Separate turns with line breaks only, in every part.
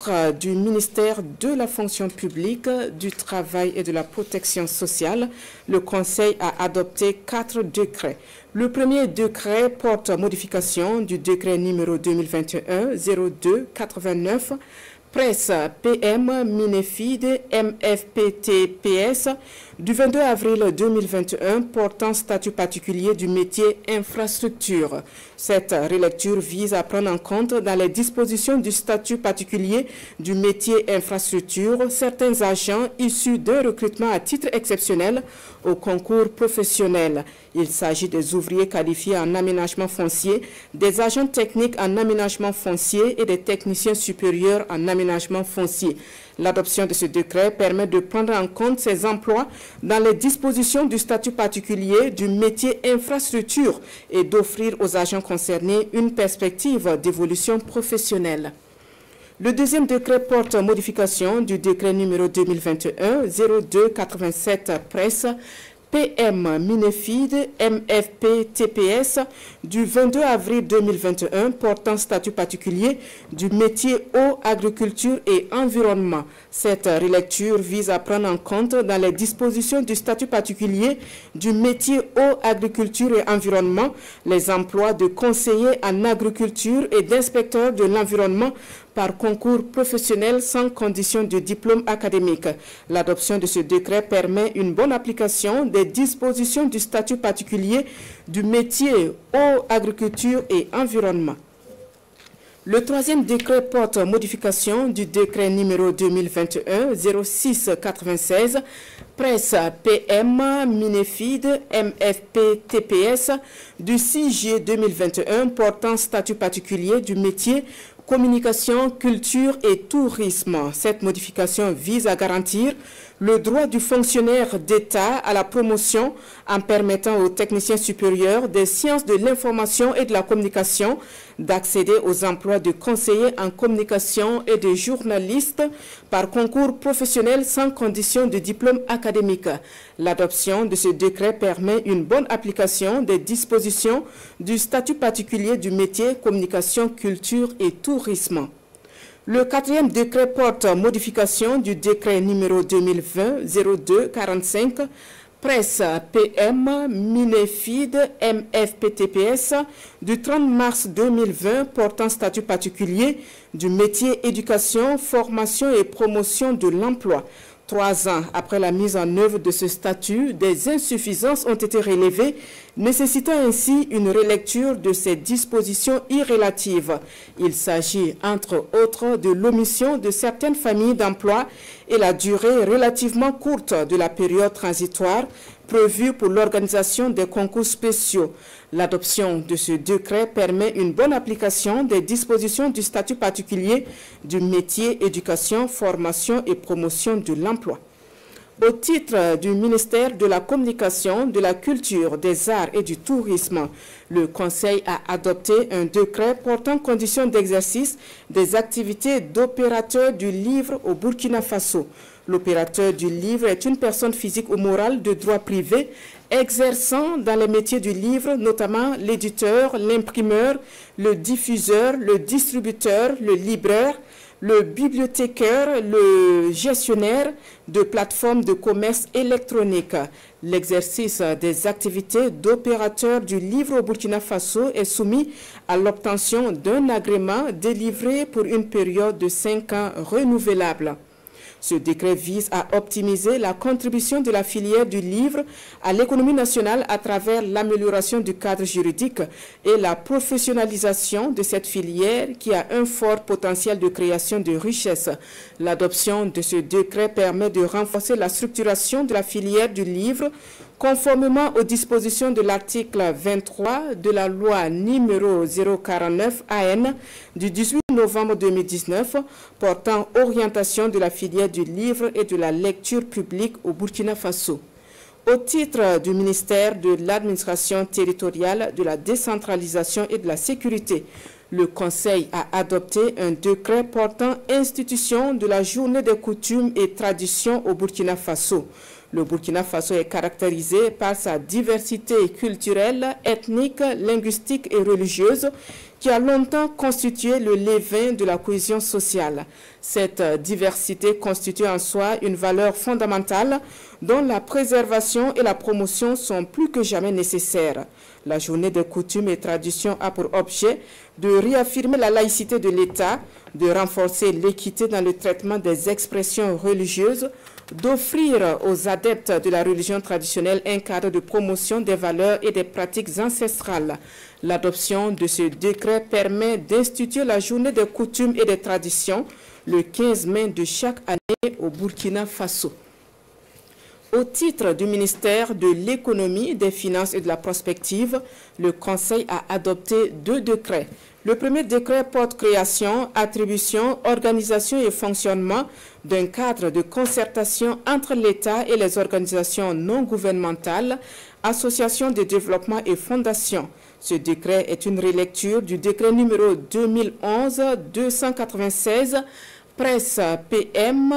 titre du ministère de la fonction publique, du travail et de la protection sociale, le Conseil a adopté 4 décrets. Le premier décret porte modification du décret numéro 2021-02-89, presse PM, Minefid, MFPTPS, du 22 avril 2021 portant statut particulier du métier infrastructure. Cette relecture vise à prendre en compte dans les dispositions du statut particulier du métier infrastructure certains agents issus d'un recrutement à titre exceptionnel au concours professionnel. Il s'agit des ouvriers qualifiés en aménagement foncier, des agents techniques en aménagement foncier et des techniciens supérieurs en aménagement foncier. L'adoption de ce décret permet de prendre en compte ces emplois dans les dispositions du statut particulier du métier infrastructure et d'offrir aux agents concernés une perspective d'évolution professionnelle. Le deuxième décret porte modification du décret numéro 2021-02-87 presse PM, Minefid, MFPTPS du 22 avril 2021 portant statut particulier du métier eau, agriculture et environnement. Cette relecture vise à prendre en compte dans les dispositions du statut particulier du métier eau, agriculture et environnement les emplois de conseiller en agriculture et d'inspecteur de l'environnement par concours professionnel sans condition de diplôme académique. L'adoption de ce décret permet une bonne application des dispositions du statut particulier du métier eau, agriculture et environnement. Le troisième décret porte modification du décret numéro 2021-06-96, presse PM, Minefid, MFPTPS du 6 juillet 2021 portant statut particulier du métier communication, culture et tourisme. Cette modification vise à garantir le droit du fonctionnaire d'État à la promotion en permettant aux techniciens supérieurs des sciences de l'information et de la communication d'accéder aux emplois de conseiller en communication et de journaliste par concours professionnel sans condition de diplôme académique. L'adoption de ce décret permet une bonne application des dispositions du statut particulier du métier communication, culture et tourisme. Le quatrième décret porte modification du décret numéro 2020-02-45, presse PM, Minefid, MFPTPS du 30 mars 2020 portant statut particulier du métier éducation, formation et promotion de l'emploi. 3 ans après la mise en œuvre de ce statut, des insuffisances ont été relevées, nécessitant ainsi une relecture de ces dispositions irrélatives. Il s'agit, entre autres, de l'omission de certaines familles d'emploi et la durée relativement courte de la période transitoire prévue pour l'organisation des concours spéciaux. L'adoption de ce décret permet une bonne application des dispositions du statut particulier du métier éducation, formation et promotion de l'emploi. Au titre du ministère de la Communication, de la Culture, des Arts et du Tourisme, le Conseil a adopté un décret portant conditions d'exercice des activités d'opérateur du livre au Burkina Faso. L'opérateur du livre est une personne physique ou morale de droit privé exerçant dans les métiers du livre, notamment l'éditeur, l'imprimeur, le diffuseur, le distributeur, le libraire, le bibliothécaire, le gestionnaire de plateformes de commerce électronique. L'exercice des activités d'opérateur du livre au Burkina Faso est soumis à l'obtention d'un agrément délivré pour une période de 5 ans renouvelable. Ce décret vise à optimiser la contribution de la filière du livre à l'économie nationale à travers l'amélioration du cadre juridique et la professionnalisation de cette filière qui a un fort potentiel de création de richesses. L'adoption de ce décret permet de renforcer la structuration de la filière du livre conformément aux dispositions de l'article 23 de la loi numéro 049 AN du 18 novembre 2019 portant orientation de la filière du livre et de la lecture publique au Burkina Faso. Au titre du ministère de l'administration territoriale, de la décentralisation et de la sécurité, le Conseil a adopté un décret portant institution de la journée des coutumes et traditions au Burkina Faso. Le Burkina Faso est caractérisé par sa diversité culturelle, ethnique, linguistique et religieuse qui a longtemps constitué le levain de la cohésion sociale. Cette diversité constitue en soi une valeur fondamentale dont la préservation et la promotion sont plus que jamais nécessaires. La journée des coutumes et traditions a pour objet de réaffirmer la laïcité de l'État, de renforcer l'équité dans le traitement des expressions religieuses, d'offrir aux adeptes de la religion traditionnelle un cadre de promotion des valeurs et des pratiques ancestrales. L'adoption de ce décret permet d'instituer la journée des coutumes et des traditions le 15 mai de chaque année au Burkina Faso. Au titre du ministère de l'Économie, des Finances et de la Prospective, le Conseil a adopté 2 décrets. Le premier décret porte création, attribution, organisation et fonctionnement d'un cadre de concertation entre l'État et les organisations non gouvernementales, associations de développement et fondations. Ce décret est une relecture du décret numéro 2011-296 Presse PM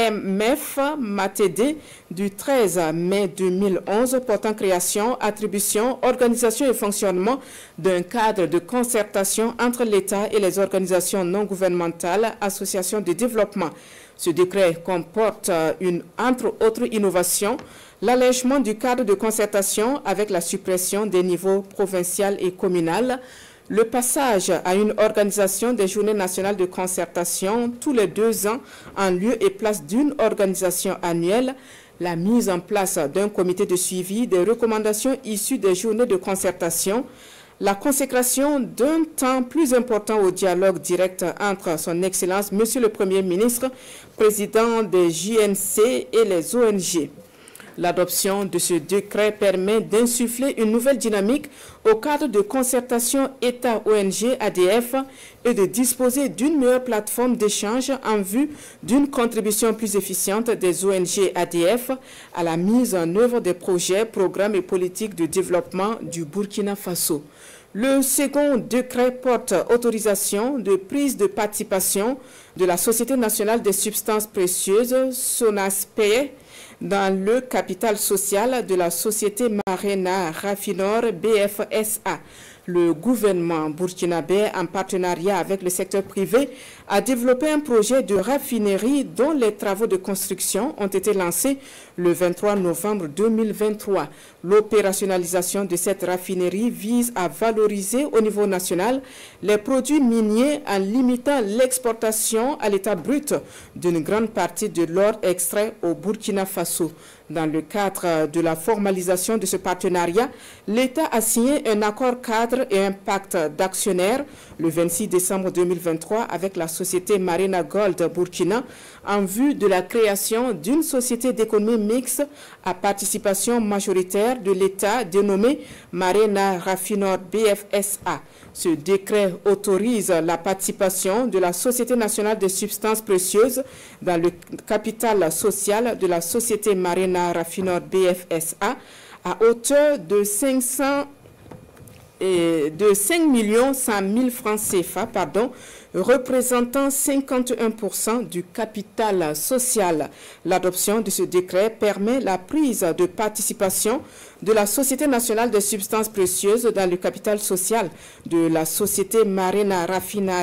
MF MATD du 13 mai 2011 portant création, attribution, organisation et fonctionnement d'un cadre de concertation entre l'État et les organisations non gouvernementales, associations de développement. Ce décret comporte entre autres innovations, l'allègement du cadre de concertation avec la suppression des niveaux provincial et communal, le passage à une organisation des journées nationales de concertation tous les 2 ans en lieu et place d'une organisation annuelle, la mise en place d'un comité de suivi des recommandations issues des journées de concertation, la consécration d'un temps plus important au dialogue direct entre son Excellence, Monsieur le Premier ministre, président des JNC et les ONG. L'adoption de ce décret permet d'insuffler une nouvelle dynamique au cadre de concertation État-ONG-ADF et de disposer d'une meilleure plateforme d'échange en vue d'une contribution plus efficiente des ONG-ADF à la mise en œuvre des projets, programmes et politiques de développement du Burkina Faso. Le second décret porte autorisation de prise de participation de la Société nationale des substances précieuses, SONASPE, dans le capital social de la société Marena Raffinor BFSA. Le gouvernement burkinabé, en partenariat avec le secteur privé, a développé un projet de raffinerie dont les travaux de construction ont été lancés le 23 novembre 2023. L'opérationnalisation de cette raffinerie vise à valoriser au niveau national les produits miniers en limitant l'exportation à l'état brut d'une grande partie de l'or extrait au Burkina Faso. Dans le cadre de la formalisation de ce partenariat, l'État a signé un accord cadre et un pacte d'actionnaires le 26 décembre 2023 avec la société Marena Gold Burkina en vue de la création d'une société d'économie mixte à participation majoritaire de l'État dénommée Marena Raffinor BFSA. Ce décret autorise la participation de la Société nationale des substances précieuses dans le capital social de la société Marena Raffinor BFSA à hauteur de 5 100 000 francs CFA, représentant 51% du capital social. L'adoption de ce décret permet la prise de participation de la Société nationale des substances précieuses dans le capital social de la société Marena Raffinor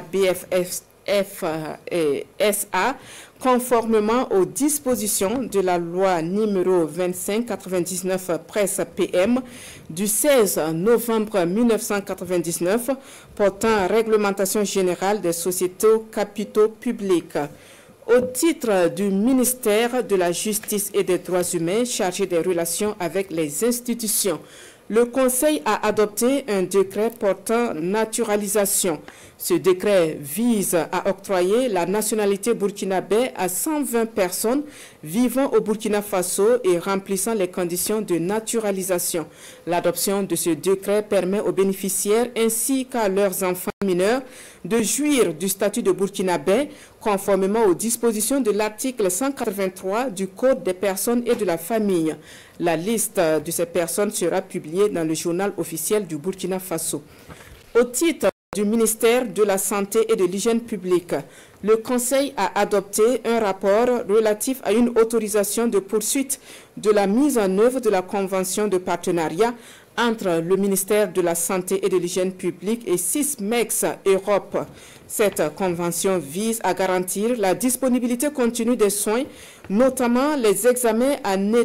BFSA, conformément aux dispositions de la loi numéro 2599 Presse PM du 16 novembre 1999 portant réglementation générale des sociétés capitaux publics. Au titre du ministère de la Justice et des Droits humains chargé des relations avec les institutions, le Conseil a adopté un décret portant naturalisation. Ce décret vise à octroyer la nationalité burkinabé à 120 personnes vivant au Burkina Faso et remplissant les conditions de naturalisation. L'adoption de ce décret permet aux bénéficiaires ainsi qu'à leurs enfants mineurs de jouir du statut de burkinabé conformément aux dispositions de l'article 183 du Code des personnes et de la famille. La liste de ces personnes sera publiée dans le journal officiel du Burkina Faso. Au titre du ministère de la Santé et de l'Hygiène publique, le Conseil a adopté un rapport relatif à une autorisation de poursuite de la mise en œuvre de la Convention de partenariat entre le ministère de la Santé et de l'Hygiène publique et Sysmex Europe. Cette convention vise à garantir la disponibilité continue des soins, notamment les examens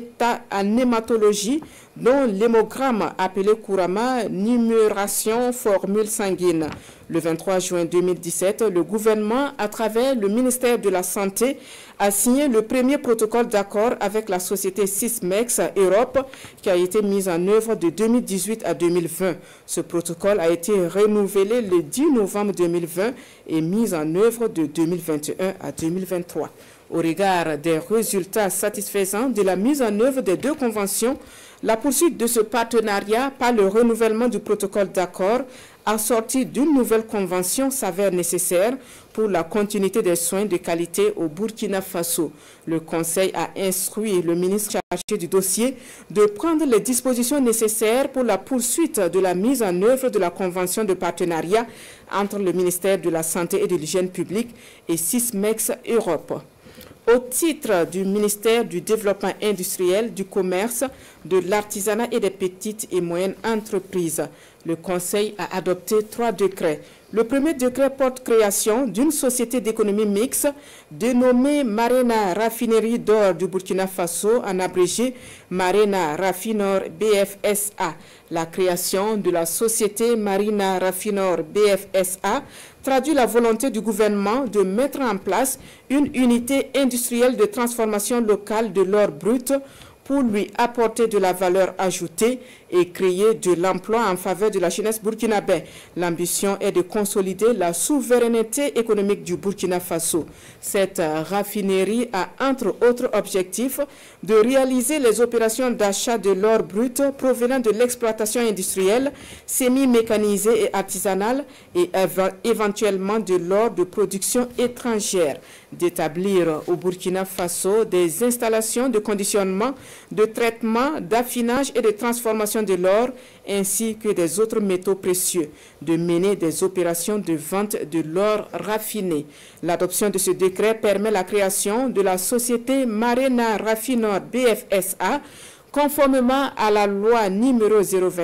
en hématologie, dont l'hémogramme appelé couramment numération formule sanguine. Le 23 juin 2017, le gouvernement, à travers le ministère de la Santé, a signé le premier protocole d'accord avec la société Sysmex Europe qui a été mise en œuvre de 2018 à 2020. Ce protocole a été renouvelé le 10 novembre 2020 et mis en œuvre de 2021 à 2023. Au regard des résultats satisfaisants de la mise en œuvre des deux conventions, la poursuite de ce partenariat par le renouvellement du protocole d'accord assorti d'une nouvelle convention s'avère nécessaire pour la continuité des soins de qualité au Burkina Faso. Le Conseil a instruit le ministre chargé du dossier de prendre les dispositions nécessaires pour la poursuite de la mise en œuvre de la convention de partenariat entre le ministère de la Santé et de l'Hygiène publique et Sysmex Europe. Au titre du ministère du Développement industriel, du commerce, de l'artisanat et des petites et moyennes entreprises, le Conseil a adopté 3 décrets. Le premier décret porte création d'une société d'économie mixte dénommée Marena Raffinerie d'Or du Burkina Faso, en abrégé Marena Raffinor BFSA. La création de la société Marena Raffinor BFSA traduit la volonté du gouvernement de mettre en place une unité industrielle de transformation locale de l'or brut pour lui apporter de la valeur ajoutée et créer de l'emploi en faveur de la jeunesse burkinabé. L'ambition est de consolider la souveraineté économique du Burkina Faso. Cette raffinerie a entre autres objectifs de réaliser les opérations d'achat de l'or brut provenant de l'exploitation industrielle, semi-mécanisée et artisanale et éventuellement de l'or de production étrangère, d'établir au Burkina Faso des installations de conditionnement, de traitement, d'affinage et de transformation de l'or ainsi que des autres métaux précieux, de mener des opérations de vente de l'or raffiné. L'adoption de ce décret permet la création de la société Marena Raffinor BFSA conformément à la loi numéro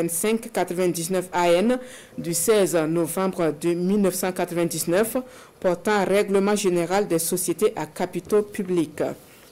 025-99 AN du 16 novembre 1999 portant règlement général des sociétés à capitaux publics.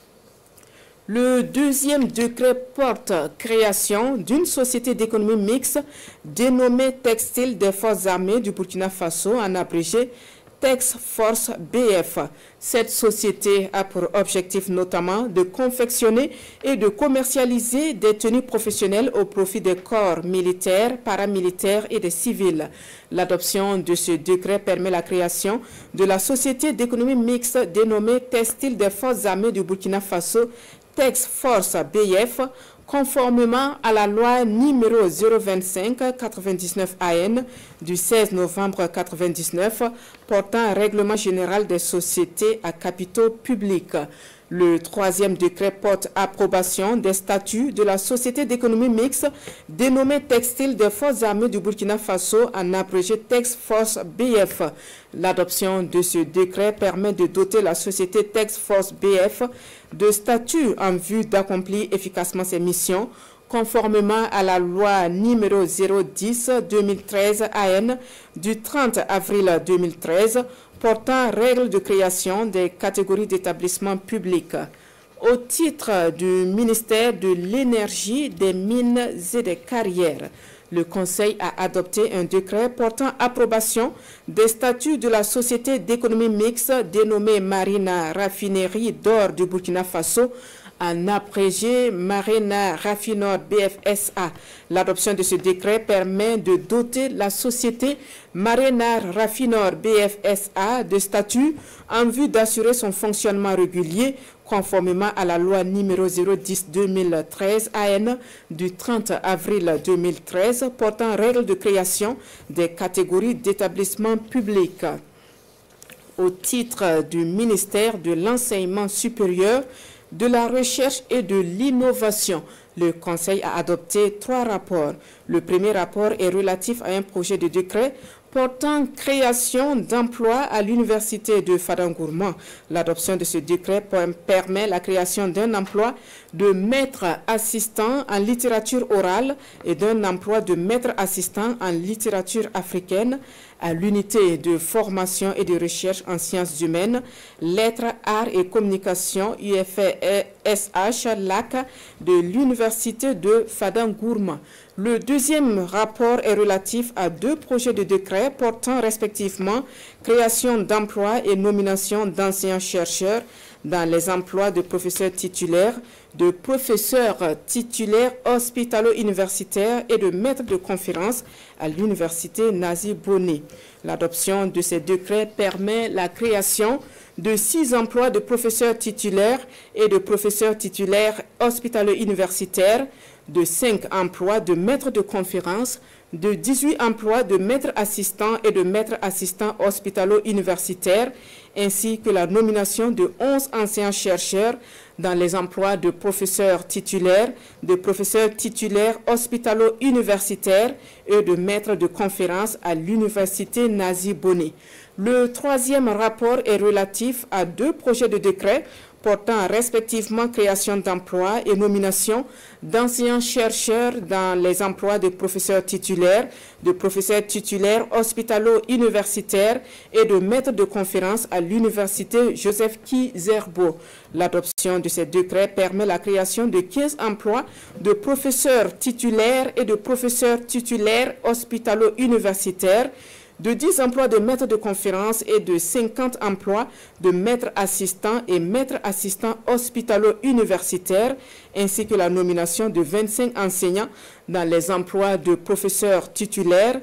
Le deuxième décret porte création d'une société d'économie mixte dénommée Textile des Forces armées du Burkina Faso, en abrégé Tex Force BF. Cette société a pour objectif notamment de confectionner et de commercialiser des tenues professionnelles au profit des corps militaires, paramilitaires et des civils. L'adoption de ce décret permet la création de la société d'économie mixte dénommée Textile des Forces armées du Burkina Faso, Tex Force BF, conformément à la loi numéro 025-99 AN du 16 novembre 1999 portant règlement général des sociétés à capitaux publics. Le troisième décret porte approbation des statuts de la société d'économie mixte dénommée Textile des Forces armées du Burkina Faso, en abrégé Tex Force BF. L'adoption de ce décret permet de doter la société Tex Force BF de statuts en vue d'accomplir efficacement ses missions, conformément à la loi numéro 010-2013 AN du 30 avril 2013 portant règles de création des catégories d'établissements publics. Au titre du ministère de l'Énergie, des Mines et des Carrières, le Conseil a adopté un décret portant approbation des statuts de la société d'économie mixte dénommée Marena Raffinerie d'Or du Burkina Faso, en abrégé Marena Raffinor BFSA. L'adoption de ce décret permet de doter la société Marena Raffinor BFSA de statuts en vue d'assurer son fonctionnement régulier conformément à la loi numéro 010-2013 AN du 30 avril 2013 portant règles de création des catégories d'établissements publics. Au titre du ministère de l'Enseignement supérieur, de la recherche et de l'innovation, le Conseil a adopté 3 rapports. Le premier rapport est relatif à un projet de décret portant création d'emplois à l'université de Fadangourma. L'adoption de ce décret permet la création d'un emploi de maître assistant en littérature orale et d'un emploi de maître assistant en littérature africaine à l'unité de formation et de recherche en sciences humaines, lettres, arts et communication UFSH LAC de l'université de Fadangourma. Le deuxième rapport est relatif à 2 projets de décret portant respectivement création d'emplois et nomination d'enseignants-chercheurs dans les emplois de professeurs titulaires, de professeurs titulaires hospitalo-universitaires et de maîtres de conférences à l'université Nazi Bonnet. L'adoption de ces décrets permet la création de 6 emplois de professeurs titulaires et de professeurs titulaires hospitalo-universitaires, de 5 emplois de maîtres de conférences, de 18 emplois de maîtres assistants et de maîtres assistants hospitalo-universitaires, ainsi que la nomination de 11 enseignants-chercheurs dans les emplois de professeurs titulaires hospitalo-universitaires et de maîtres de conférences à l'université Nazi Bonnet. Le troisième rapport est relatif à 2 projets de décret portant respectivement création d'emplois et nomination d'enseignants-chercheurs dans les emplois de professeurs titulaires hospitalo-universitaires et de maîtres de conférences à l'université Joseph Kizerbo. L'adoption de ces décrets permet la création de 15 emplois de professeurs titulaires et de professeurs titulaires hospitalo-universitaires, de 10 emplois de maîtres de conférences et de 50 emplois de maîtres assistants et maîtres assistants hospitalo-universitaires, ainsi que la nomination de 25 enseignants dans les emplois de professeurs titulaires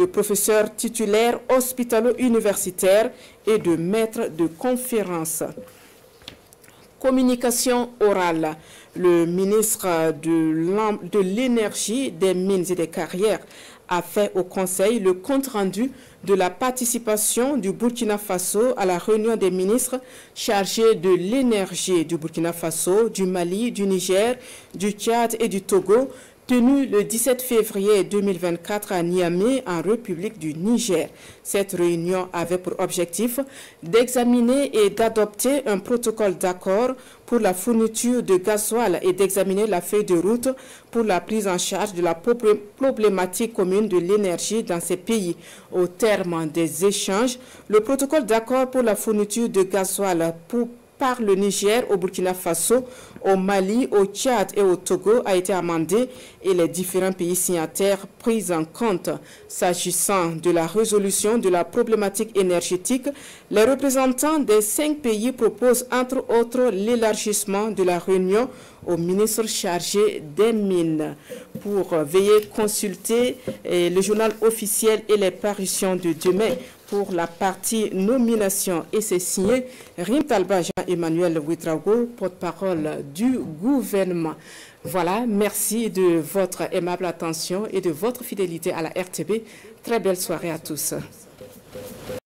hospitalo-universitaires et de maîtres de conférences. Communication orale. Le ministre de l'Énergie, des Mines et des Carrières a fait au Conseil le compte-rendu de la participation du Burkina Faso à la réunion des ministres chargés de l'énergie du Burkina Faso, du Mali, du Niger, du Tchad et du Togo, tenue le 17 février 2024 à Niamey, en République du Niger. Cette réunion avait pour objectif d'examiner et d'adopter un protocole d'accord pour la fourniture de gasoil et d'examiner la feuille de route pour la prise en charge de la problématique commune de l'énergie dans ces pays. Au terme des échanges, le protocole d'accord pour la fourniture de gasoil par le Niger au Burkina Faso, au Mali, au Tchad et au Togo a été amendé et les différents pays signataires pris en compte. S'agissant de la résolution de la problématique énergétique, les représentants des 5 pays proposent entre autres l'élargissement de la réunion au ministre chargé des Mines. Pour veiller, consulter le journal officiel et les parutions de demain pour la partie nomination. Et c'est signé Rim Talba Jean-Emmanuel Ouedraogo, porte-parole du gouvernement. Voilà, merci de votre aimable attention et de votre fidélité à la RTB. Très belle soirée à tous.